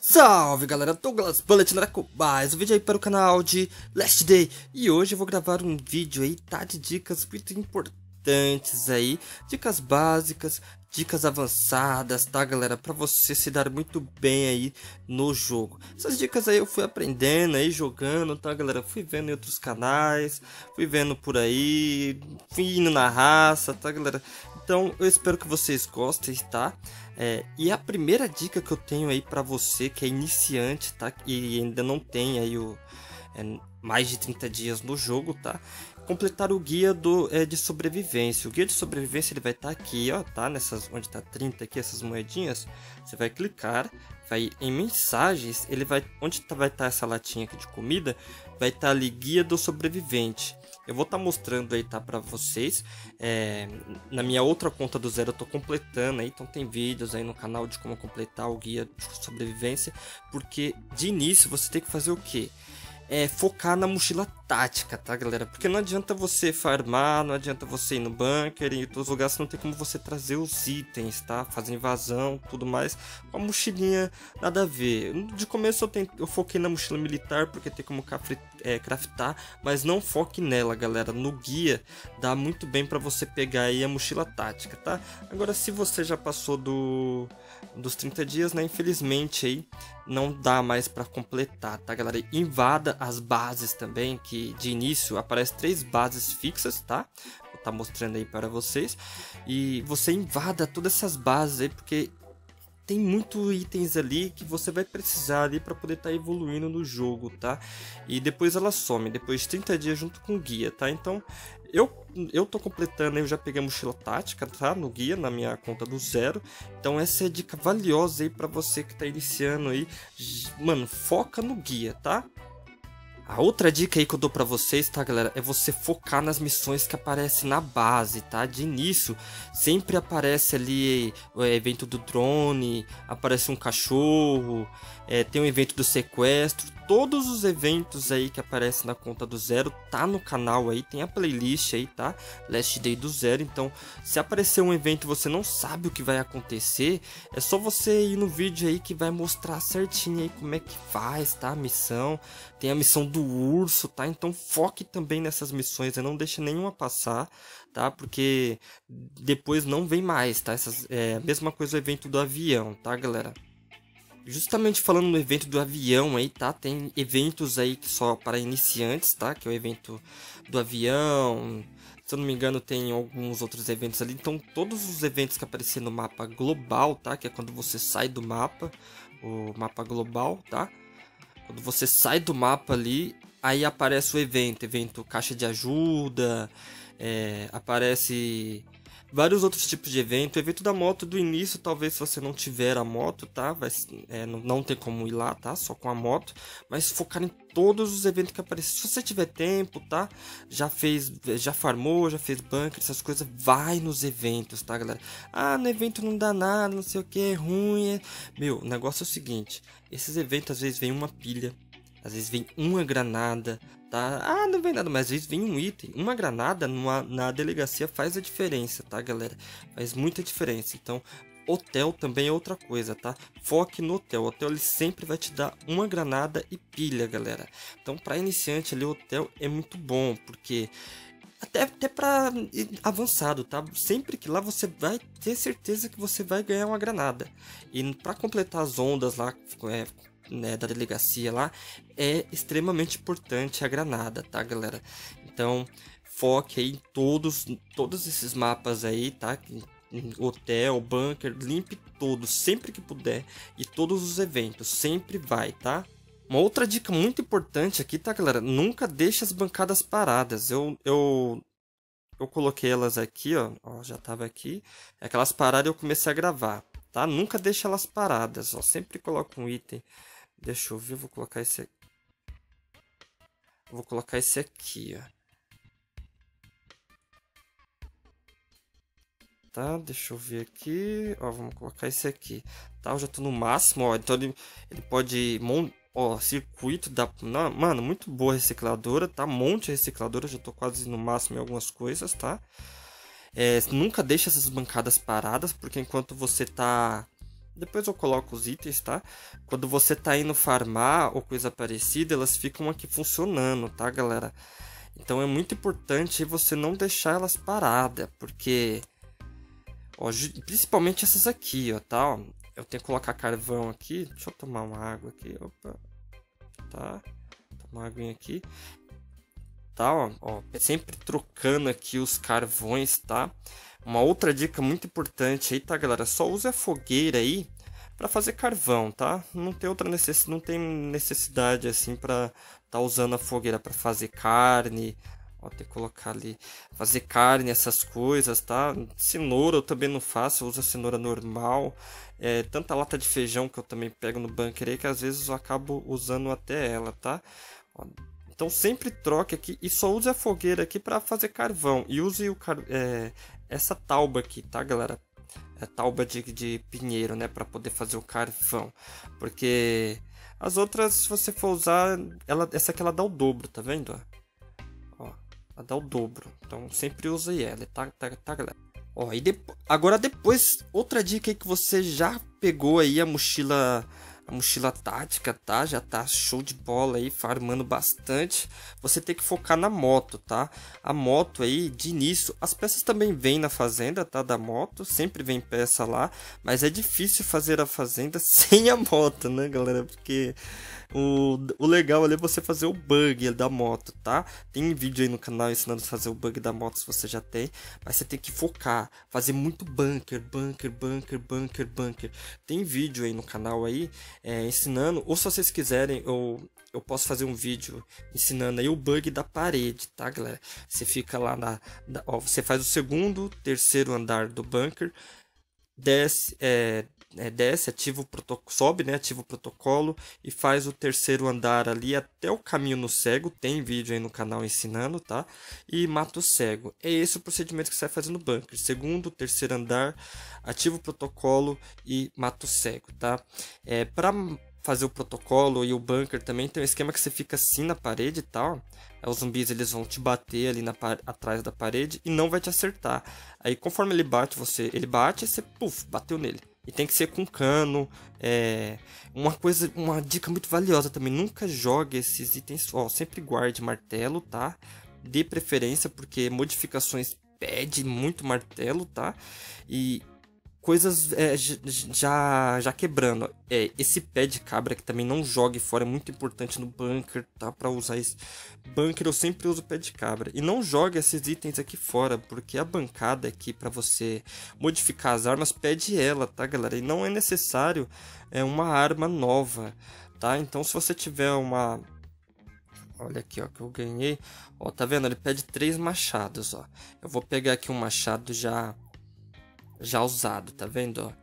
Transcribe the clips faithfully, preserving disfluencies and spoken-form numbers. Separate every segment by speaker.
Speaker 1: Salve galera, Douglas Bullet na com mais um vídeo aí para o canal de Last Day. E hoje eu vou gravar um vídeo aí, tá, de dicas muito importantes aí, dicas básicas, dicas avançadas, tá galera, para você se dar muito bem aí no jogo. Essas dicas aí eu fui aprendendo aí, jogando, tá galera, fui vendo em outros canais, fui vendo por aí, fui indo na raça, tá galera. Então eu espero que vocês gostem, tá? É, e a primeira dica que eu tenho aí para você que é iniciante, tá? E ainda não tem aí o é, mais de trinta dias no jogo, tá? Completar o guia do é, de sobrevivência. O guia de sobrevivência ele vai estar tá aqui, ó, tá? Nessas onde tá trinta aqui, essas moedinhas. Você vai clicar, vai em mensagens, ele vai onde tá, vai estar tá essa latinha aqui de comida, vai estar tá ali guia do sobrevivente. Eu vou estar tá mostrando aí, tá, para vocês. É, na minha outra conta do zero eu tô completando aí, então tem vídeos aí no canal de como completar o guia de sobrevivência, porque de início você tem que fazer o quê? É focar na mochila tática, tá galera? Porque não adianta você farmar, não adianta você ir no bunker e em todos os lugares, não tem como você trazer os itens, tá? Fazer invasão, tudo mais, com a mochilinha nada a ver. De começo eu, tentei, eu foquei na mochila militar, porque tem como é, craftar, mas não foque nela, galera. No guia dá muito bem pra você pegar aí a mochila tática, tá? Agora, se você já passou do, dos trinta dias, né? Infelizmente aí não dá mais pra completar, tá galera? Invada as bases também, que de início aparece três bases fixas, tá? Vou estar mostrando aí para vocês. E você invada todas essas bases aí, porque tem muitos itens ali que você vai precisar ali para poder estar tá evoluindo no jogo, tá? E depois ela some, depois de trinta dias junto com o guia, tá? Então, eu, eu tô completando, eu já peguei a mochila tática, tá? No guia, na minha conta do zero. Então, essa é a dica valiosa aí para você que tá iniciando aí. Mano, foca no guia, tá? A outra dica aí que eu dou pra vocês, tá galera, é você focar nas missões que aparecem na base, tá? De início, sempre aparece ali o evento do drone, aparece um cachorro, é, tem um evento do sequestro. Todos os eventos aí que aparecem na conta do zero, tá no canal aí, tem a playlist aí, tá? Last Day do zero, então se aparecer um evento e você não sabe o que vai acontecer, é só você ir no vídeo aí que vai mostrar certinho aí como é que faz, tá? A missão, tem a missão do urso, tá? Então foque também nessas missões, não deixe nenhuma passar, tá? Porque depois não vem mais, tá? Essas, é a mesma coisa o evento do avião, tá galera? Justamente falando no evento do avião aí, tá? Tem eventos aí que só para iniciantes, tá? Que é o evento do avião. Se eu não me engano, tem alguns outros eventos ali. Então, todos os eventos que aparecer no mapa global, tá? Que é quando você sai do mapa, o mapa global, tá? Quando você sai do mapa ali, aí aparece o evento. Evento caixa de ajuda, é, aparece vários outros tipos de evento. O evento da moto do início, talvez se você não tiver a moto, tá? Vai, é, não, não tem como ir lá, tá? Só com a moto. Mas focar em todos os eventos que aparecem. Se você tiver tempo, tá? Já fez, já farmou, já fez bunker, essas coisas, vai nos eventos, tá, galera? Ah, no evento não dá nada, não sei o que, é ruim. É... Meu, o negócio é o seguinte. Esses eventos às vezes vem uma pilha. Às vezes vem uma granada, tá? Ah, não vem nada, mas às vezes vem um item. Uma granada numa, na delegacia faz a diferença, tá, galera? Faz muita diferença. Então, hotel também é outra coisa, tá? Foque no hotel. O hotel ele sempre vai te dar uma granada e pilha, galera. Então, para iniciante ali, o hotel é muito bom, porque... Até, até para avançado, tá? Sempre que lá você vai ter certeza que você vai ganhar uma granada. E para completar as ondas lá... É, né, da delegacia lá, é extremamente importante a granada, tá galera? Então foque aí em todos, todos esses mapas aí, tá? Hotel, bunker, limpe todos sempre que puder, e todos os eventos, sempre vai, tá? Uma outra dica muito importante aqui, tá galera? Nunca deixe as bancadas paradas. Eu, eu, eu coloquei elas aqui, ó, ó já tava aqui, aquelas paradas eu comecei a gravar, tá? Nunca deixe elas paradas, ó, sempre coloca um item. Deixa eu ver, vou colocar esse aqui. Vou colocar esse aqui, ó. Tá, deixa eu ver aqui. Ó, vamos colocar esse aqui. Tá, eu já tô no máximo, ó. Então ele, ele pode... Ó, circuito da... Não, mano, muito boa a recicladora, tá? Monte a recicladora, já tô quase no máximo em algumas coisas, tá? É, nunca deixe essas bancadas paradas, porque enquanto você tá... Depois eu coloco os itens, tá? Quando você tá indo farmar ou coisa parecida, elas ficam aqui funcionando, tá, galera? Então é muito importante você não deixar elas paradas, porque... Ó, principalmente essas aqui, ó, tá? Ó, eu tenho que colocar carvão aqui. Deixa eu tomar uma água aqui, opa. Tá? Tomar uma aguinha aqui. Tá, ó, ó, sempre trocando aqui os carvões, tá? Uma outra dica muito importante aí, tá, galera? Só use a fogueira aí para fazer carvão, tá? Não tem outra necessidade, não tem necessidade assim para tá usando a fogueira para fazer carne. Ó, tem que colocar ali, fazer carne, essas coisas, tá? Cenoura eu também não faço, eu uso a cenoura normal. É, tanta lata de feijão que eu também pego no bunker aí que às vezes eu acabo usando até ela, tá? Ó, então sempre troque aqui e só use a fogueira aqui para fazer carvão. E use o car é, essa tauba aqui, tá, galera? É tauba de, de pinheiro, né? Para poder fazer o carvão. Porque as outras, se você for usar, ela, essa aqui ela dá o dobro, tá vendo? Ó, ela dá o dobro. Então sempre use ela, tá, tá, tá, galera? Ó, e depois, agora depois, outra dica aí que você já pegou aí a mochila... A mochila tática, tá? Já tá show de bola aí, farmando bastante. Você tem que focar na moto, tá? A moto aí, de início, as peças também vêm na fazenda, tá? Da moto, sempre vem peça lá. Mas é difícil fazer a fazenda sem a moto, né, galera? Porque o, o legal ali é você fazer o bug da moto, tá? Tem vídeo aí no canal ensinando a fazer o bug da moto, se você já tem. Mas você tem que focar, fazer muito bunker, bunker, bunker, bunker, bunker. Tem vídeo aí no canal aí, É, ensinando, ou se vocês quiserem, eu, eu posso fazer um vídeo ensinando aí o bug da parede, tá, galera? Você fica lá na, na ó, você faz o segundo, terceiro andar do bunker, desce, é, é, desce, ativa o protocolo, sobe, né, ativa o protocolo e faz o terceiro andar ali até o caminho no cego. Tem vídeo aí no canal ensinando, tá? E mata o cego. É esse o procedimento que você vai fazer no bunker. Segundo, terceiro andar, ativa o protocolo e mata o cego, tá? É, para fazer o protocolo e o bunker também tem um esquema que você fica assim na parede e tal. Os zumbis eles vão te bater ali na atrás da parede e não vai te acertar. Aí conforme ele bate, você ele bate e você puf, bateu nele. E tem que ser com cano. É uma coisa, uma dica muito valiosa também. Nunca jogue esses itens. Ó, sempre guarde martelo, tá? De preferência, porque modificações pede muito martelo, tá? E coisas é, já já quebrando. É, esse pé de cabra que também não jogue fora, é muito importante no bunker, tá? Para usar esse bunker eu sempre uso pé de cabra. E não jogue esses itens aqui fora, porque a bancada aqui para você modificar as armas pede ela, tá, galera? E não é necessário é uma arma nova, tá? Então se você tiver uma... Olha aqui, ó, que eu ganhei. Ó, tá vendo? Ele pede três machados, ó. Eu vou pegar aqui um machado já... já usado, tá vendo, ó?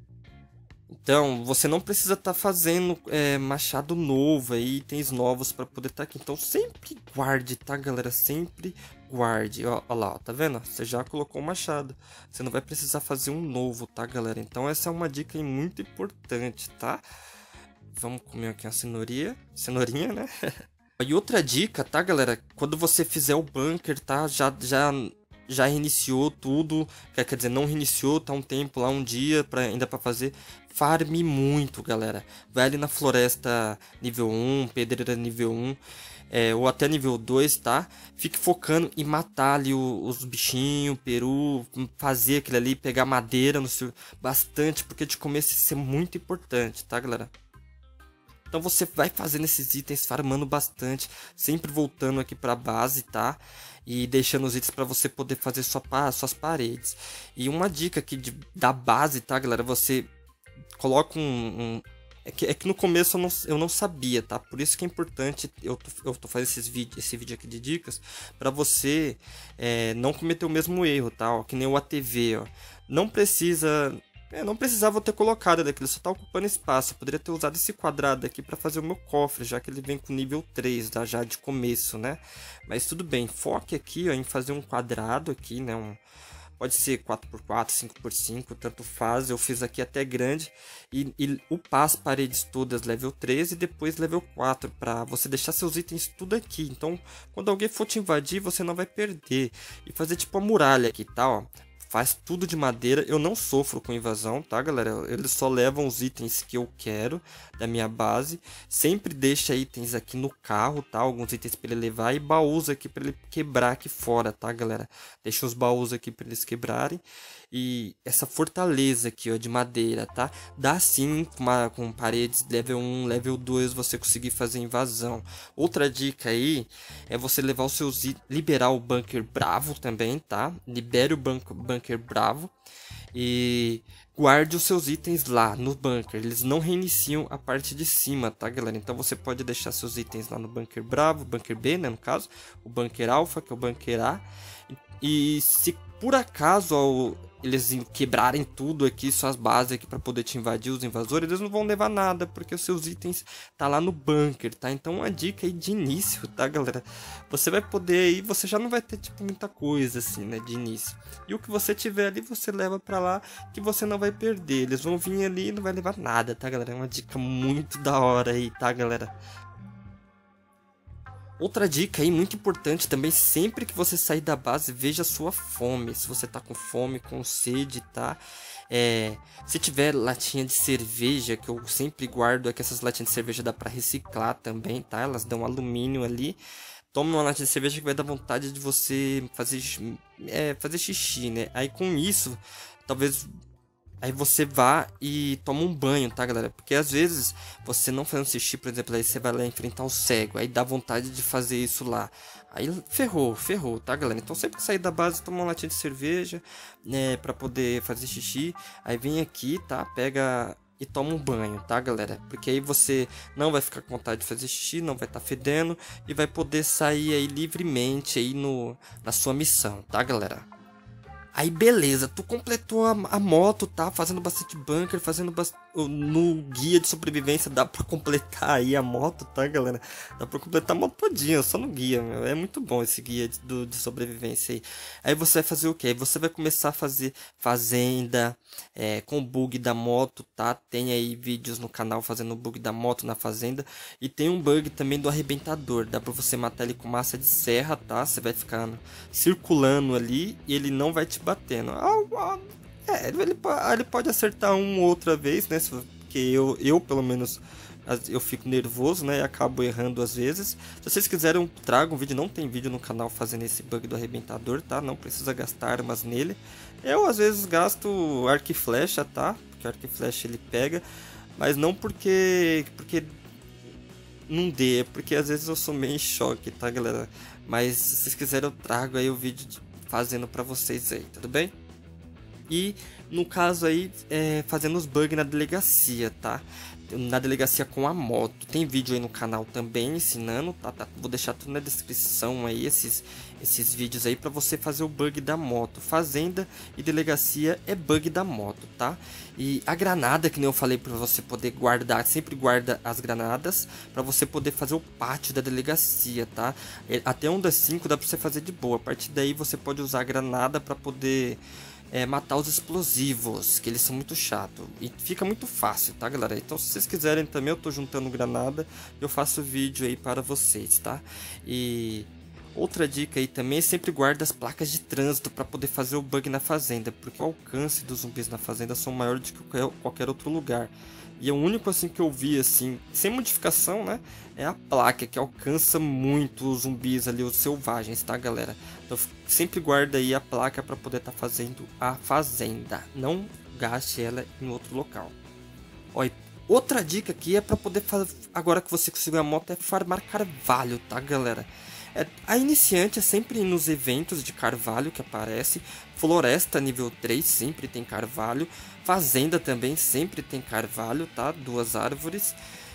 Speaker 1: Então, você não precisa estar tá fazendo é, machado novo aí, itens novos para poder estar tá aqui. Então, sempre guarde, tá, galera? Sempre guarde. Ó, ó lá, ó, tá vendo? Você já colocou o machado. Você não vai precisar fazer um novo, tá, galera? Então, essa é uma dica aí muito importante, tá? Vamos comer aqui a cenourinha. Cenourinha, né? E outra dica, tá, galera? Quando você fizer o bunker, tá? Já... já já reiniciou tudo, quer dizer, não reiniciou, tá um tempo lá, um dia pra, ainda para fazer, farme muito, galera. Vai ali na floresta nível um, pedreira nível um, é, ou até nível dois, tá? Fique focando em matar ali o, os bichinhos, peru, fazer aquilo ali, pegar madeira no seu, bastante, porque de começo isso é muito importante, tá, galera? Então você vai fazendo esses itens, farmando bastante, sempre voltando aqui para a base, tá? E deixando os itens para você poder fazer sua, suas paredes. E uma dica aqui de, da base, tá, galera? Você coloca um... um é, que, é que no começo eu não, eu não sabia, tá? Por isso que é importante eu tô, eu tô fazendo esses vídeos, esse vídeo aqui de dicas para você é, não cometer o mesmo erro, tá? Ó, que nem o A T V, ó. Não precisa... É, não precisava ter colocado daquilo, só tá ocupando espaço. Eu poderia ter usado esse quadrado aqui para fazer o meu cofre, já que ele vem com nível três, tá? Já de começo, né? Mas tudo bem, foque aqui ó, em fazer um quadrado aqui, né? Um... Pode ser quatro por quatro, cinco por cinco, tanto faz. Eu fiz aqui até grande e, e upar as paredes todas level três e depois level quatro, para você deixar seus itens tudo aqui. Então, quando alguém for te invadir, você não vai perder. E fazer tipo a muralha aqui, tá? Ó. faz tudo de madeira. Eu não sofro com invasão, tá, galera? Eles só levam os itens que eu quero da minha base. Sempre deixa itens aqui no carro, tá? Alguns itens para ele levar e baús aqui para ele quebrar aqui fora, tá, galera? Deixa os baús aqui para eles quebrarem. E essa fortaleza aqui, ó, de madeira, tá? Dá sim com, uma, com paredes level um, level dois você conseguir fazer invasão. Outra dica aí é você levar os seus itens, liberar o bunker bravo também, tá? Libere o bunker, bunker bravo e guarde os seus itens lá no bunker. Eles não reiniciam a parte de cima, tá, galera? Então você pode deixar seus itens lá no bunker bravo, bunker B, né, no caso, o bunker alfa, que é o bunker A. E se por acaso ó, eles quebrarem tudo aqui, suas bases aqui para poder te invadir, os invasores, eles não vão levar nada, porque os seus itens tá lá no bunker, tá? Então uma dica aí de início, tá, galera? Você vai poder aí, você já não vai ter tipo muita coisa assim, né, de início. E o que você tiver ali, você leva para lá, que você não vai perder. Eles vão vir ali e não vai levar nada, tá, galera? É uma dica muito da hora aí, tá, galera? Outra dica aí muito importante também, sempre que você sair da base, veja a sua fome. Se você tá com fome, com sede, tá? É, se tiver latinha de cerveja, que eu sempre guardo aqui, essas latinhas de cerveja dá pra reciclar também, tá? Elas dão alumínio ali. Toma uma latinha de cerveja que vai dar vontade de você fazer, é, fazer xixi, né? Aí com isso, talvez... Aí você vá e toma um banho, tá, galera? Porque às vezes você não fazendo xixi, por exemplo, aí você vai lá enfrentar o cego. Aí dá vontade de fazer isso lá. Aí ferrou, ferrou, tá, galera? Então sempre que sair da base, toma uma latinha de cerveja, né? Pra poder fazer xixi. Aí vem aqui, tá? Pega e toma um banho, tá, galera? Porque aí você não vai ficar com vontade de fazer xixi, não vai estar tá fedendo. E vai poder sair aí livremente aí no, na sua missão, tá, galera? Aí beleza, tu completou a, a moto, tá? Fazendo bastante bunker, fazendo bastante... No guia de sobrevivência dá pra completar aí a moto, tá, galera? Dá pra completar a moto todinha, só no guia, meu. É muito bom esse guia de, do, de sobrevivência aí. Aí você vai fazer o quê? Aí você vai começar a fazer fazenda é, com o bug da moto, tá? Tem aí vídeos no canal fazendo o bug da moto na fazenda. E tem um bug também do arrebentador. Dá pra você matar ele com massa de serra, tá? Você vai ficar circulando ali e ele não vai te batendo. É, ele, ele pode acertar uma outra vez, né? Porque eu, eu pelo menos, eu fico nervoso, né? E acabo errando às vezes. Se vocês quiserem, eu trago um vídeo. Não tem vídeo no canal fazendo esse bug do arrebentador, tá? Não precisa gastar armas nele. Eu às vezes gasto arco e flecha, tá? Porque arco e flecha ele pega. Mas não porque... porque não dê, é porque às vezes eu sou meio em choque, tá, galera? Mas se vocês quiserem, eu trago aí o vídeo de, fazendo pra vocês aí, tudo bem? E no caso aí, é, fazendo os bugs na delegacia, tá? Na delegacia com a moto. Tem vídeo aí no canal também ensinando, tá? tá? Vou deixar tudo na descrição aí, esses, esses vídeos aí pra você fazer o bug da moto. Fazenda e delegacia é bug da moto, tá? E a granada, que nem eu falei pra você poder guardar, sempre guarda as granadas pra você poder fazer o pátio da delegacia, tá? Até onda cinco dá pra você fazer de boa. A partir daí você pode usar a granada pra poder... É, matar os explosivos, que eles são muito chatos. E fica muito fácil, tá, galera? Então, se vocês quiserem também, eu tô juntando granada. Eu faço vídeo aí para vocês, tá? E outra dica aí também, sempre guarda as placas de trânsito para poder fazer o bug na fazenda. Porque o alcance dos zumbis na fazenda são maiores do que qualquer, qualquer outro lugar. E o único assim que eu vi assim, sem modificação, né, é a placa que alcança muito os zumbis ali, os selvagens, tá, galera? Então sempre guarda aí a placa para poder estar tá fazendo a fazenda. Não gaste ela em outro local. Ó, outra dica aqui é para poder fazer, agora que você conseguiu a moto, é farmar carvalho, tá, galera? É, a iniciante é sempre nos eventos de carvalho que aparece. Floresta nível três sempre tem carvalho. Fazenda também sempre tem carvalho, tá? Duas árvores.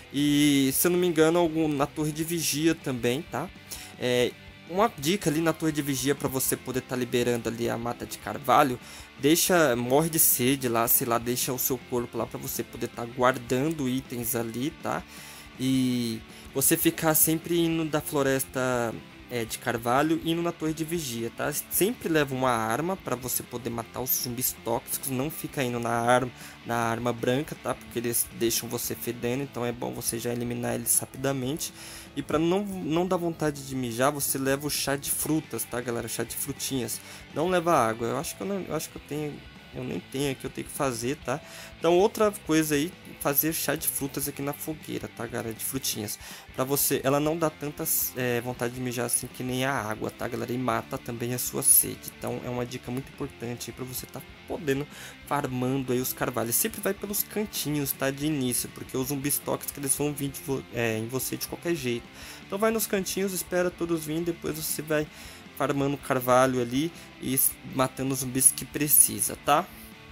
Speaker 1: E se eu não me engano, algum, na torre de vigia também, tá? É, uma dica ali na torre de vigia para você poder estar tá liberando ali a mata de carvalho. Deixa, morre de sede lá, sei lá, deixa o seu corpo lá para você poder estar tá guardando itens ali, tá? E você ficar sempre indo da floresta é, de carvalho indo na torre de vigia, tá? Sempre leva uma arma para você poder matar os zumbis tóxicos, não fica indo na arma, na arma branca, tá? Porque eles deixam você fedendo, então é bom você já eliminar eles rapidamente. E para não, não dar vontade de mijar, você leva o chá de frutas, tá, galera? Chá de frutinhas. Não leva água. Eu acho que eu, não, eu acho que eu tenho, eu nem tenho aqui, eu tenho que fazer, tá? Então outra coisa aí, fazer chá de frutas aqui na fogueira, tá, galera? De frutinhas. Pra você, ela não dá tanta é, vontade de mijar assim que nem a água, tá, galera? E mata também a sua sede. Então é uma dica muito importante aí pra você tá podendo farmando aí os carvalhos. Sempre vai pelos cantinhos, tá, de início, porque os zumbis tóxicos eles vão vir de vo é, em você de qualquer jeito. Então vai nos cantinhos, espera todos virem, depois você vai farmando carvalho ali e matando os zumbis que precisa, tá?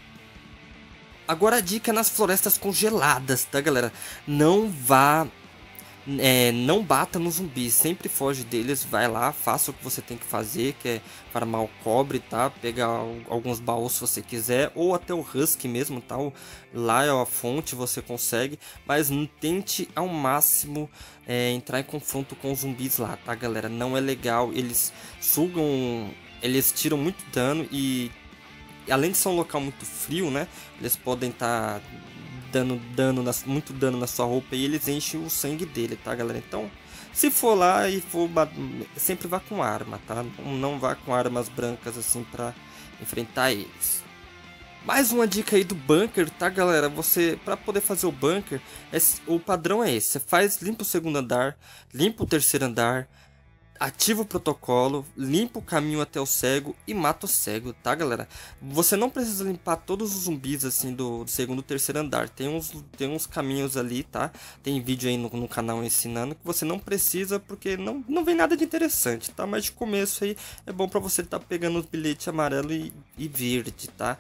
Speaker 1: Agora a dica é nas florestas congeladas, tá, galera? Não vá... É, não bata nos zumbis, sempre foge deles, vai lá, faça o que você tem que fazer, que é farmar o cobre, tá? Pegar alguns baús se você quiser, ou até o Husky mesmo, tá? Lá é a fonte, você consegue, mas tente ao máximo é, entrar em confronto com os zumbis lá, tá, galera? Não é legal, eles sugam, eles tiram muito dano e além de ser um local muito frio, né? Eles podem estar... Tá dando dano na, muito dano na sua roupa e eles enchem o sangue dele, tá, galera? Então, se for lá e for, sempre vá com arma, tá? Não, não vá com armas brancas assim pra enfrentar eles. Mais uma dica aí do bunker, tá, galera? Você, pra poder fazer o bunker, é, o padrão é esse. Você faz, limpa o segundo andar, limpa o terceiro andar, ativa o protocolo, limpa o caminho até o cego e mata o cego, tá, galera? Você não precisa limpar todos os zumbis assim do, do segundo e terceiro andar. Tem uns, tem uns caminhos ali, tá? Tem vídeo aí no, no canal ensinando que você não precisa porque não, não vem nada de interessante, tá? Mas de começo aí é bom pra você estar tá pegando os bilhetes amarelo e, e verde, tá?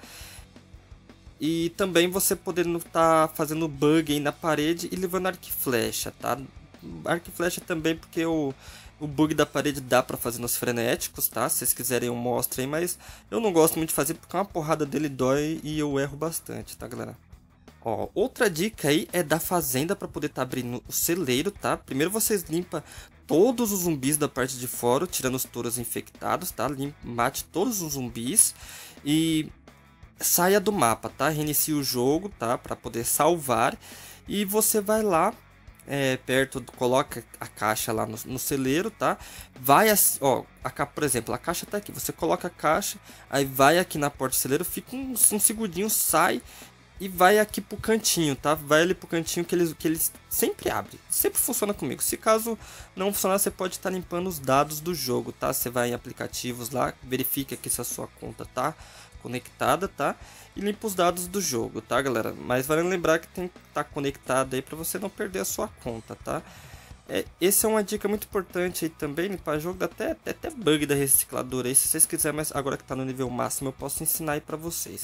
Speaker 1: E também você podendo estar tá fazendo bug aí na parede e levando arco e flecha, tá? Arco e flecha também porque o... O bug da parede dá pra fazer nos frenéticos, tá? Se vocês quiserem eu mostro aí, mas eu não gosto muito de fazer porque uma porrada dele dói e eu erro bastante, tá, galera? Ó, outra dica aí é da fazenda pra poder tá abrindo o celeiro, tá? Primeiro vocês limpam todos os zumbis da parte de fora, tirando os touros infectados, tá? Limpa, mate todos os zumbis e saia do mapa, tá? Reinicie o jogo, tá? Pra poder salvar e você vai lá... É, perto, coloca a caixa lá no, no celeiro, tá? Vai, assim, ó, a, por exemplo, a caixa tá aqui, você coloca a caixa, aí vai aqui na porta do celeiro, fica um, um segundinho, sai e vai aqui pro cantinho, tá? Vai ali pro cantinho que eles, que eles sempre abrem, sempre funciona comigo. Se caso não funcionar, você pode estar limpando os dados do jogo, tá? Você vai em aplicativos lá, verifica que se a sua conta tá conectada, tá? E limpa os dados do jogo, tá, galera? Mas vale lembrar que tem que estar conectado aí para você não perder a sua conta, tá? É, essa é uma dica muito importante aí também, limpar jogo, dá até, até, até bug da recicladora aí, se vocês quiserem, mas agora que tá no nível máximo eu posso ensinar aí para vocês.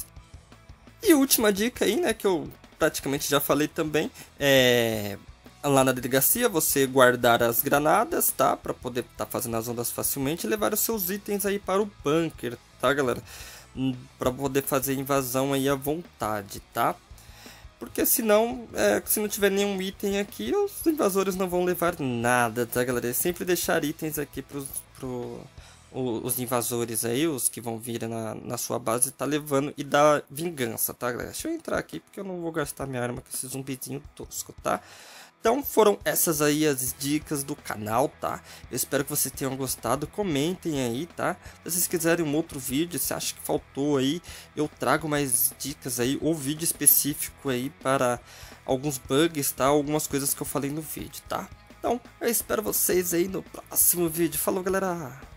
Speaker 1: E última dica aí, né, que eu praticamente já falei também, é... lá na delegacia, você guardar as granadas, tá? Para poder estar tá fazendo as ondas facilmente e levar os seus itens aí para o bunker, tá, galera? Para poder fazer invasão aí à vontade, tá? Porque senão, é, se não tiver nenhum item aqui, os invasores não vão levar nada, tá, galera? É sempre deixar itens aqui pros, pro, os invasores aí, os que vão vir na, na sua base, tá levando e dar vingança, tá, galera? Deixa eu entrar aqui porque eu não vou gastar minha arma com esse zumbizinho tosco, tá? Então foram essas aí as dicas do canal, tá? Eu espero que vocês tenham gostado, comentem aí, tá? Se vocês quiserem um outro vídeo, se acha que faltou aí, eu trago mais dicas aí, ou vídeo específico aí para alguns bugs, tá? Algumas coisas que eu falei no vídeo, tá? Então, eu espero vocês aí no próximo vídeo. Falou, galera!